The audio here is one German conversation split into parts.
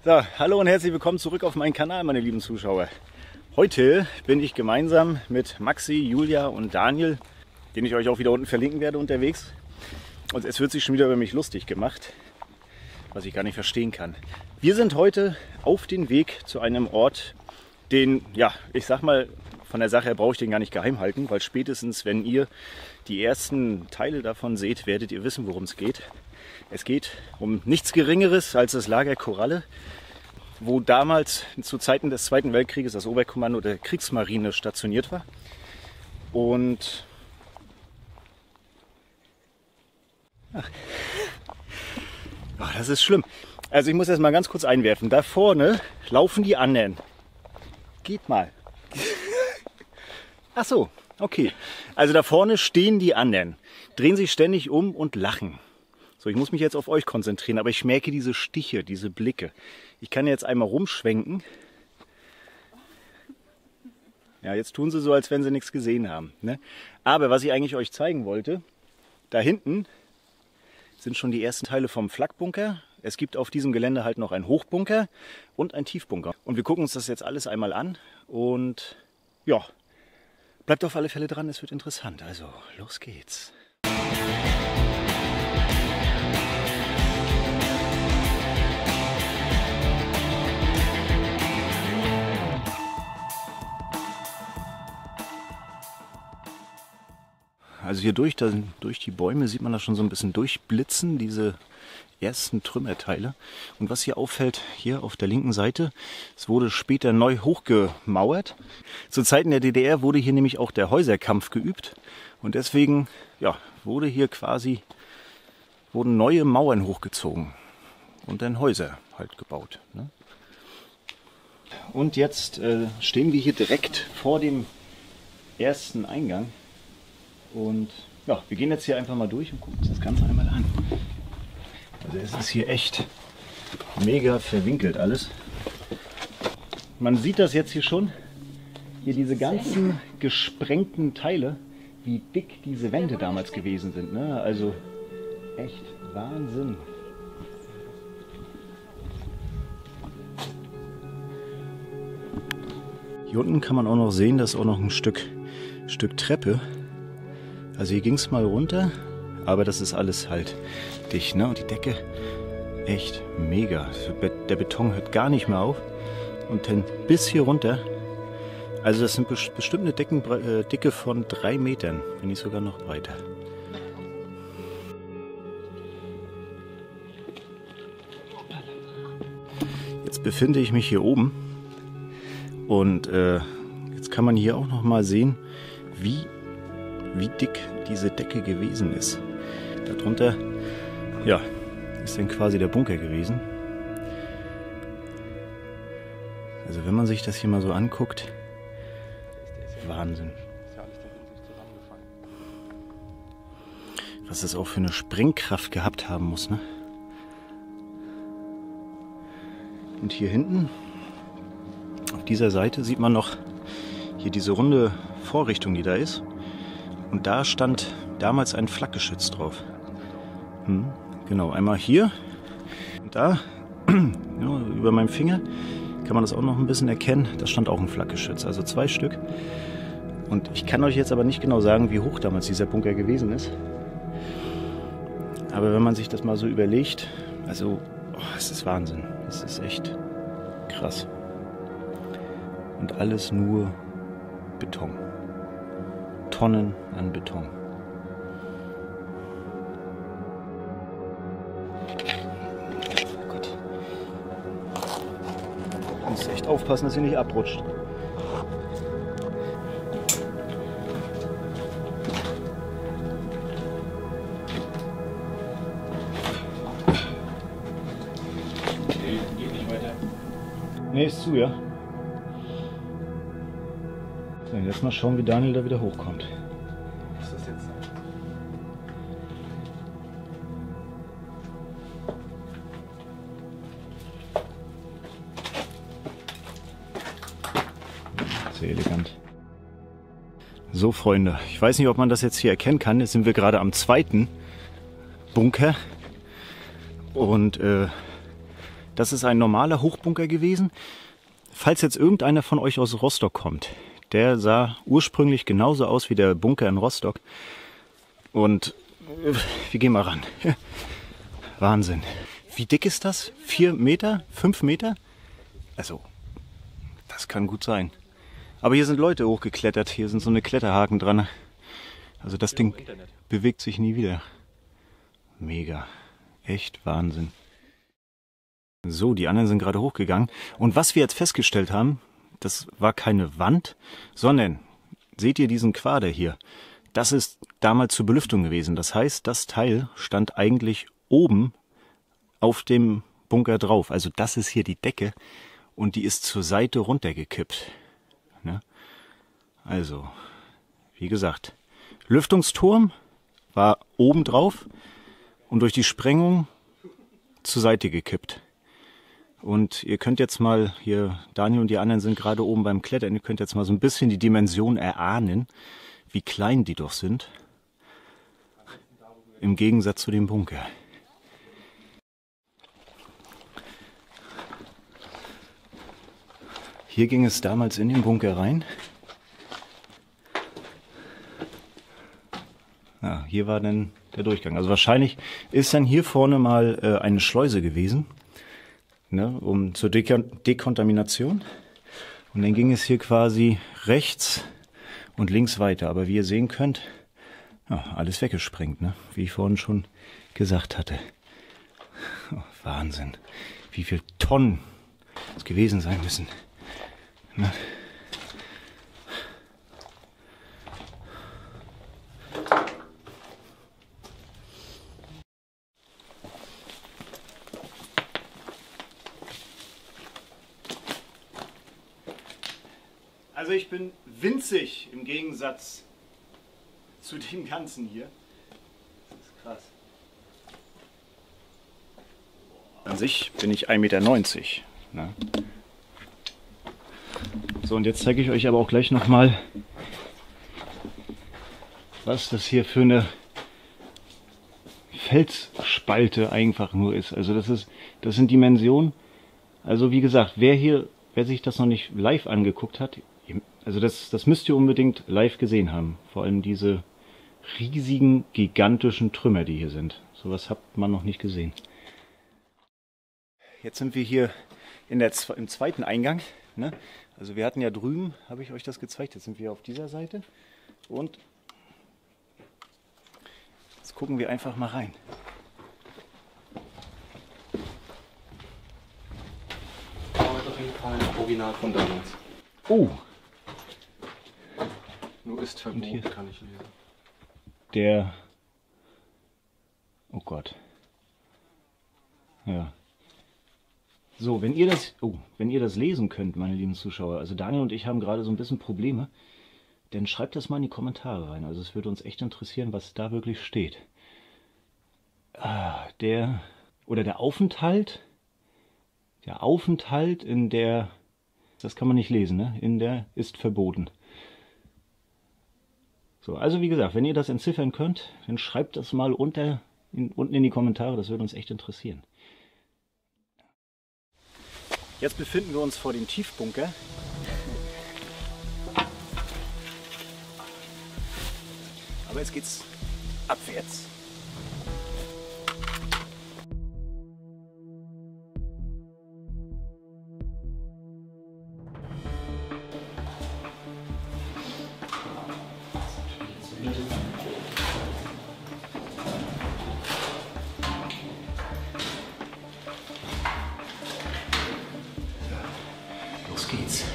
So, hallo und herzlich willkommen zurück auf meinen Kanal, meine lieben Zuschauer. Heute bin ich gemeinsam mit Maxi, Julia und Daniel, den ich euch auch wieder unten verlinken werde, unterwegs. Und es wird sich schon wieder über mich lustig gemacht, was ich gar nicht verstehen kann. Wir sind heute auf dem Weg zu einem Ort, den, ja, ich sag mal, von der Sache her brauche ich den gar nicht geheim halten, weil spätestens, wenn ihr die ersten Teile davon seht, werdet ihr wissen, worum es geht. Es geht um nichts Geringeres als das Lager Koralle, wo damals zu Zeiten des Zweiten Weltkrieges das Oberkommando der Kriegsmarine stationiert war. Und das ist schlimm. Also ich muss das mal ganz kurz einwerfen. Da vorne laufen die anderen. Geht mal. Ach so, okay. Also da vorne stehen die anderen, drehen sich ständig um und lachen. So, ich muss mich jetzt auf euch konzentrieren, aber ich merke diese Stiche, diese Blicke. Ich kann jetzt einmal rumschwenken. Ja, jetzt tun sie so, als wenn sie nichts gesehen haben, ne? Aber was ich eigentlich euch zeigen wollte, da hinten sind schon die ersten Teile vom Flakbunker. Es gibt auf diesem Gelände halt noch einen Hochbunker und einen Tiefbunker. Und wir gucken uns das jetzt alles einmal an und ja, bleibt auf alle Fälle dran, es wird interessant. Also, los geht's. Also hier durch die Bäume sieht man da schon so ein bisschen durchblitzen, diese ersten Trümmerteile. Und was hier auffällt, hier auf der linken Seite, es wurde später neu hochgemauert. Zu Zeiten der DDR wurde hier nämlich auch der Häuserkampf geübt. Und deswegen wurden neue Mauern hochgezogen und dann Häuser halt gebaut, ne? Und jetzt stehen wir hier direkt vor dem ersten Eingang. Und ja, wir gehen jetzt hier einfach mal durch und gucken uns das Ganze einmal an. Also es ist hier echt mega verwinkelt alles. Man sieht das jetzt hier schon. Hier diese ganzen gesprengten Teile, wie dick diese Wände damals gewesen sind, ne? Also echt Wahnsinn. Hier unten kann man auch noch sehen, dass auch noch ein Stück Treppe. Also hier ging es mal runter, aber das ist alles halt dicht, ne? Und die Decke echt mega. Der Beton hört gar nicht mehr auf und dann bis hier runter. Also das sind bestimmt eine Dicke von 3 Metern, wenn nicht sogar noch breiter. Jetzt befinde ich mich hier oben und jetzt kann man hier auch noch mal sehen, wie dick diese Decke gewesen ist. Darunter, ja, ist dann quasi der Bunker gewesen. Also wenn man sich das hier mal so anguckt, Wahnsinn. Was das auch für eine Sprengkraft gehabt haben muss, ne? Und hier hinten, auf dieser Seite, sieht man noch hier diese runde Vorrichtung, die da ist. Und da stand damals ein Flakgeschütz drauf. Genau, einmal hier und da, ja, über meinem Finger, kann man das auch noch ein bisschen erkennen. Da stand auch ein Flakgeschütz, also 2 Stück. Und ich kann euch jetzt aber nicht genau sagen, wie hoch damals dieser Bunker gewesen ist. Aber wenn man sich das mal so überlegt, also, es ist Wahnsinn. Es ist echt krass. Und alles nur Beton. Tonnen an Beton. Oh Gott. Du musst echt aufpassen, dass ihr nicht abrutscht. Geht nicht weiter. Nee, ist zu, ja. So, jetzt mal schauen, wie Daniel da wieder hochkommt. Was ist das jetzt? Sehr elegant. So, Freunde, ich weiß nicht, ob man das jetzt hier erkennen kann. Jetzt sind wir gerade am 2. Bunker. Und Das ist ein normaler Hochbunker gewesen. Falls jetzt irgendeiner von euch aus Rostock kommt, der sah ursprünglich genauso aus wie der Bunker in Rostock. Und wir gehen mal ran. Wahnsinn. Wie dick ist das? 4 Meter? 5 Meter? Also, das kann gut sein. Aber hier sind Leute hochgeklettert. Hier sind so eine Kletterhaken dran. Also das Ding bewegt sich nie wieder. Mega. Echt Wahnsinn. So, die anderen sind gerade hochgegangen. Und was wir jetzt festgestellt haben, das war keine Wand, sondern, seht ihr diesen Quader hier? Das ist damals zur Belüftung gewesen. Das heißt, das Teil stand eigentlich oben auf dem Bunker drauf. Also das ist hier die Decke und die ist zur Seite runtergekippt. Ne? Also, wie gesagt, Lüftungsturm war oben drauf und durch die Sprengung zur Seite gekippt. Und ihr könnt jetzt mal, hier Daniel und die anderen sind gerade oben beim Klettern, ihr könnt jetzt mal so ein bisschen die Dimension erahnen, wie klein die doch sind, im Gegensatz zu dem Bunker. Hier ging es damals in den Bunker rein. Ja, hier war dann der Durchgang. Also wahrscheinlich ist dann hier vorne mal eine Schleuse gewesen, ne, zur Dekontamination. Und dann ging es hier quasi rechts und links weiter. Aber wie ihr sehen könnt, ja, alles weggesprengt, ne? Wie ich vorhin schon gesagt hatte. Oh, Wahnsinn, wie viel Tonnen es gewesen sein müssen. Ne? Also ich bin winzig im Gegensatz zu dem Ganzen hier. Das ist krass. An sich bin ich 1,90 Meter. Ne? So, und jetzt zeige ich euch aber auch gleich nochmal, was das hier für eine Felsspalte einfach nur ist. Also das sind Dimensionen. Also wie gesagt, wer sich das noch nicht live angeguckt hat, also das müsst ihr unbedingt live gesehen haben. Vor allem diese riesigen, gigantischen Trümmer, die hier sind. Sowas habt man noch nicht gesehen. Jetzt sind wir hier im zweiten Eingang. Ne? Also wir hatten ja drüben, habe ich euch das gezeigt, jetzt sind wir auf dieser Seite. Und jetzt gucken wir einfach mal rein. Auf jeden Fall ein Original von damals. Oh! Nur ist verboten, kann ich lesen. Oh Gott. Ja. So, wenn ihr das lesen könnt, meine lieben Zuschauer, also Daniel und ich haben gerade so ein bisschen Probleme, dann schreibt das mal in die Kommentare rein. Also es würde uns echt interessieren, was da wirklich steht. Der Aufenthalt in der, das kann man nicht lesen, ne? In der ist verboten. So, also wie gesagt, wenn ihr das entziffern könnt, dann schreibt das mal unten in die Kommentare, das würde uns echt interessieren. Jetzt befinden wir uns vor dem Tiefbunker. Aber jetzt geht's abwärts. Los geht's.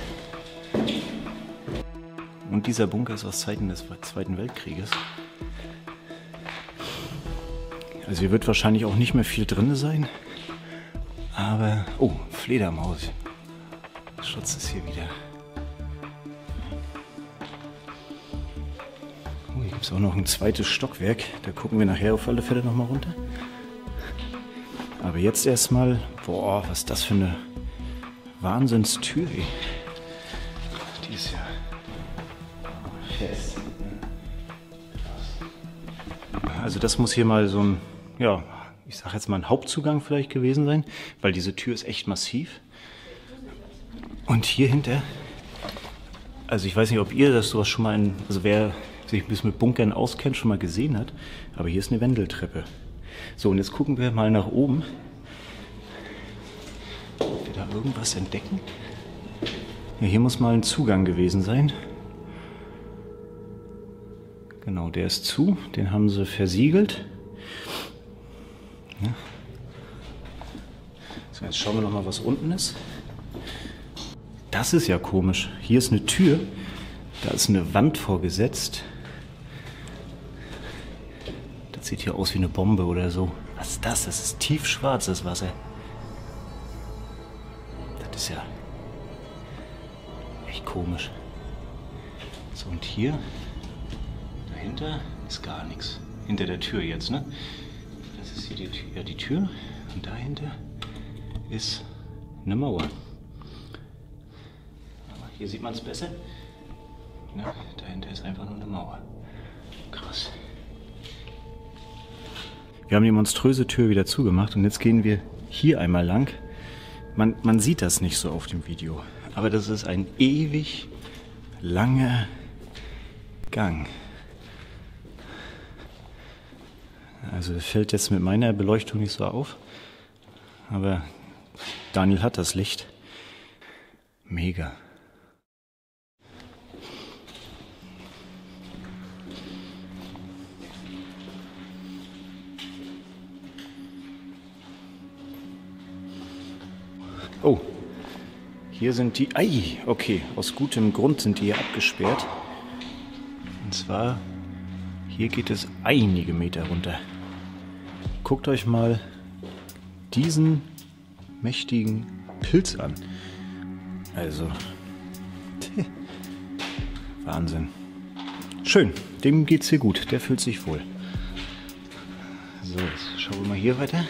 Und dieser Bunker ist aus Zeiten des Zweiten Weltkrieges. Also hier wird wahrscheinlich auch nicht mehr viel drin sein. Aber, oh, Fledermaus. Schutz ist hier wieder. Oh, hier gibt es auch noch ein zweites Stockwerk. Da gucken wir nachher auf alle Fälle nochmal runter. Aber jetzt erstmal, boah, was ist das für eine Wahnsinnstür, ey. Die ist ja fest. Also das muss hier mal so ein ich sage jetzt mal, ein Hauptzugang vielleicht gewesen sein, weil diese Tür ist echt massiv. Und hier hinter, also ich weiß nicht, ob ihr das sowas schon mal, also wer sich ein bisschen mit Bunkern auskennt, schon mal gesehen hat, aber hier ist eine Wendeltreppe. So, und jetzt gucken wir mal nach oben, ob wir da irgendwas entdecken. Ja, hier muss mal ein Zugang gewesen sein. Genau, der ist zu, den haben sie versiegelt. Ja. So, jetzt schauen wir noch mal, was unten ist. Das ist ja komisch. Hier ist eine Tür, da ist eine Wand vorgesetzt. Das sieht hier aus wie eine Bombe oder so. Was ist das? Das ist tiefschwarzes Wasser. Das ist ja echt komisch. So, und hier, dahinter ist gar nichts. Hinter der Tür jetzt, ne? Das ist hier die Tür, ja, die Tür. Und dahinter ist eine Mauer. Aber hier sieht man es besser. Ja, dahinter ist einfach nur eine Mauer. Krass. Wir haben die monströse Tür wieder zugemacht und jetzt gehen wir hier einmal lang. Man sieht das nicht so auf dem Video, aber das ist ein ewig langer Gang. Also das fällt jetzt mit meiner Beleuchtung nicht so auf, aber Daniel hat das Licht. Mega. Oh, hier sind die... Ei, okay, aus gutem Grund sind die hier abgesperrt. Und zwar, hier geht es einige Meter runter. Guckt euch mal diesen mächtigen Pilz an. Also, Wahnsinn. Schön, dem geht's hier gut, der fühlt sich wohl. So, jetzt schauen wir mal hier weiter.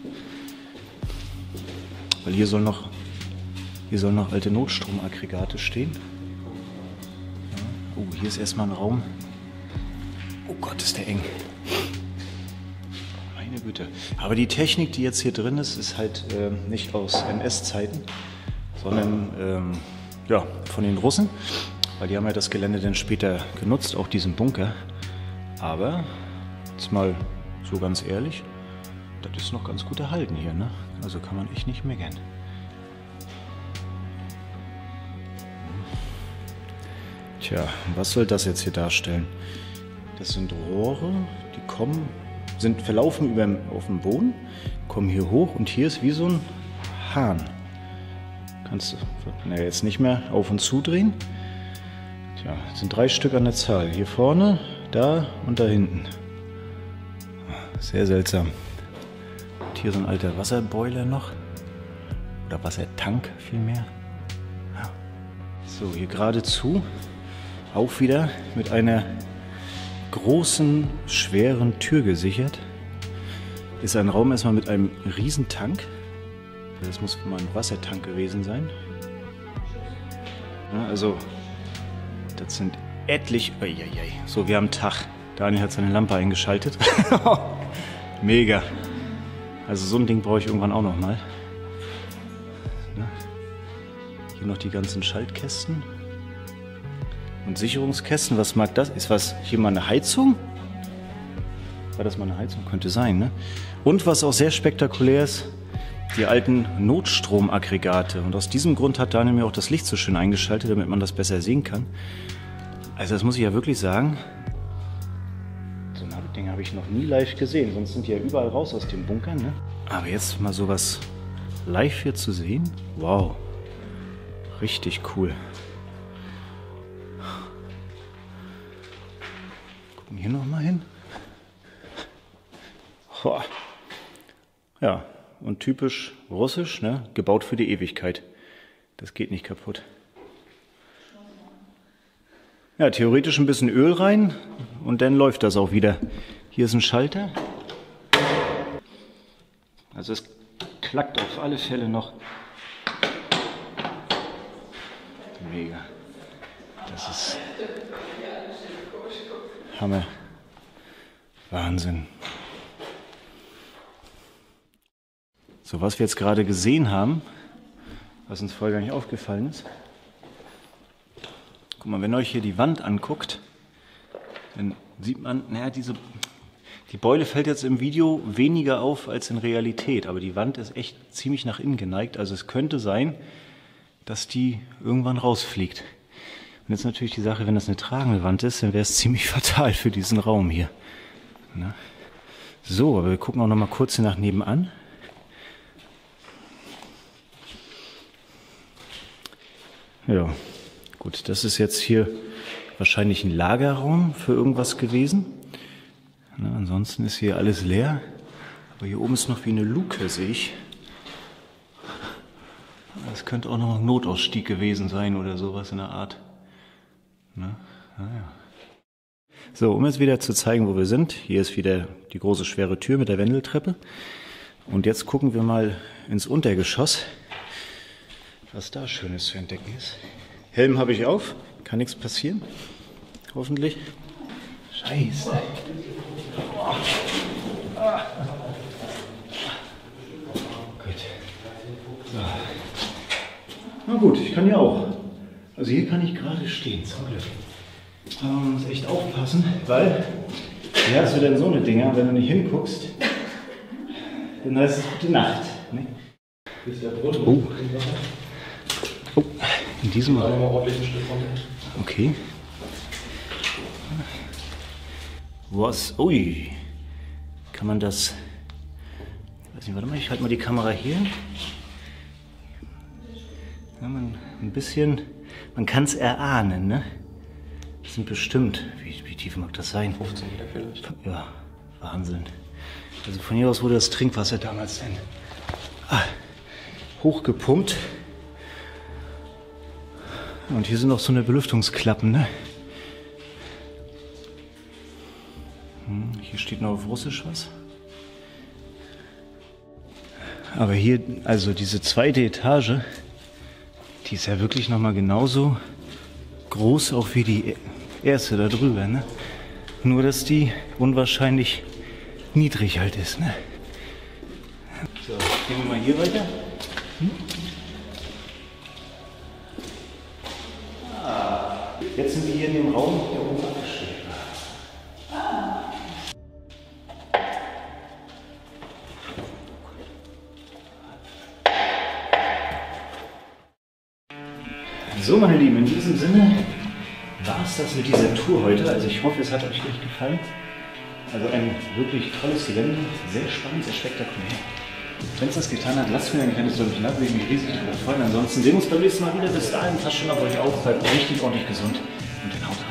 Weil hier sollen noch alte Notstromaggregate stehen. Ja. Oh, hier ist erstmal ein Raum. Oh Gott, ist der eng. Meine Güte. Aber die Technik, die jetzt hier drin ist, ist halt nicht aus NS-Zeiten, sondern ja, von den Russen. Weil die haben ja das Gelände dann später genutzt, auch diesen Bunker. Aber, jetzt mal so ganz ehrlich, das ist noch ganz gut erhalten hier, ne? Also kann man echt nicht meckern. Tja, was soll das jetzt hier darstellen? Das sind Rohre, die verlaufen auf dem Boden, kommen hier hoch und hier ist wie so ein Hahn. Kannst du jetzt nicht mehr auf und zu drehen. Tja, es sind 3 Stück an der Zahl. Hier vorne, da und da hinten. Sehr seltsam. Und hier so ein alter Wasserboiler noch. Oder Wassertank vielmehr. Ja. So, hier geradezu. Auch wieder mit einer großen, schweren Tür gesichert. Ist ein Raum erstmal mit einem riesen Tank. Das muss mal ein Wassertank gewesen sein. Ja, also, das sind etlich... Uiuiui. So, wir haben Tag. Daniel hat seine Lampe eingeschaltet. Mega. Also so ein Ding brauche ich irgendwann auch noch mal. Hier noch die ganzen Schaltkästen. Und Sicherungskästen. Was mag das? Ist was hier mal eine Heizung? War das mal eine Heizung? Könnte sein, ne? Und was auch sehr spektakulär ist, die alten Notstromaggregate. Und aus diesem Grund hat Daniel mir auch das Licht so schön eingeschaltet, damit man das besser sehen kann. Also das muss ich ja wirklich sagen. So ein Ding habe ich noch nie live gesehen. Sonst sind die ja überall raus aus dem Bunker, ne? Aber jetzt mal sowas live hier zu sehen. Wow. Richtig cool. Gucken hier nochmal hin. Boah. Ja, und typisch russisch, ne? Gebaut für die Ewigkeit. Das geht nicht kaputt. Ja, theoretisch ein bisschen Öl rein und dann läuft das auch wieder. Hier ist ein Schalter. Also es klackt auf alle Fälle noch. Mega. Das ist Hammer. Wahnsinn. So, was wir jetzt gerade gesehen haben, was uns vorher gar nicht aufgefallen ist. Guck mal, wenn ihr euch hier die Wand anguckt, dann sieht man, naja, die Beule fällt jetzt im Video weniger auf als in Realität, aber die Wand ist echt ziemlich nach innen geneigt. Also es könnte sein, dass die irgendwann rausfliegt. Und jetzt natürlich die Sache, wenn das eine tragende Wand ist, dann wäre es ziemlich fatal für diesen Raum hier. Na? So, aber wir gucken auch noch mal kurz hier nach nebenan. Ja, gut, das ist jetzt hier wahrscheinlich ein Lagerraum für irgendwas gewesen. Na, ansonsten ist hier alles leer. Aber hier oben ist noch wie eine Luke, sehe ich. Das könnte auch noch ein Notausstieg gewesen sein oder sowas in der Art. Na, naja. So, um jetzt wieder zu zeigen, wo wir sind. Hier ist wieder die große schwere Tür mit der Wendeltreppe. Und jetzt gucken wir mal ins Untergeschoss, was da Schönes zu entdecken ist. Helm habe ich auf, kann nichts passieren. Hoffentlich. Scheiße. Gut. So. Na gut, ich kann ja auch. Also hier kann ich gerade stehen, zum Glück. Aber man muss echt aufpassen, weil hier hast du denn so eine Dinger, wenn du nicht hinguckst, dann heißt es gute Nacht. Ne? Oh. Oh, in diesem Raum. Okay. Was? Ui. Kann man das... Ich weiß nicht, warte mal, ich halte mal die Kamera hier. Ja, ein bisschen... Man kann es erahnen, ne? Das sind bestimmt... Wie tief mag das sein? 15 Meter vielleicht. Ja, Wahnsinn. Also von hier aus wurde das Trinkwasser damals dann hochgepumpt. Und hier sind noch so eine Belüftungsklappen, ne? Hier steht noch auf Russisch was. Aber hier, also diese zweite Etage, die ist ja wirklich nochmal genauso groß auch wie die erste da drüber, ne? Nur, dass die unwahrscheinlich niedrig halt ist, ne? So, gehen wir mal hier weiter. Jetzt sind wir hier in dem Raum, der oben abgestellt war. So, meine Lieben, in diesem Sinne war es das mit dieser Tour heute. Also ich hoffe, es hat euch echt gefallen. Also ein wirklich tolles Gelände, sehr spannend, sehr spektakulär. Wenn es das getan hat, lasst mir ein kleines Däumchen ab, würde mich riesig darüber freuen. Ansonsten sehen wir uns beim nächsten Mal wieder. Bis dahin, passt schon auf euch auf, bleibt richtig ordentlich gesund und dann haut rein.